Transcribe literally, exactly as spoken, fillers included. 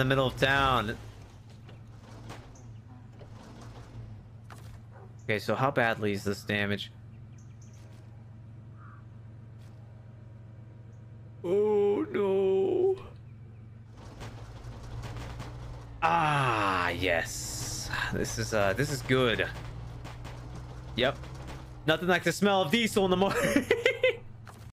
the middle of town. Okay, so how badly is this damage? Oh no. Ah, yes. This is uh this is good. Yep. Nothing like the smell of diesel in the morning.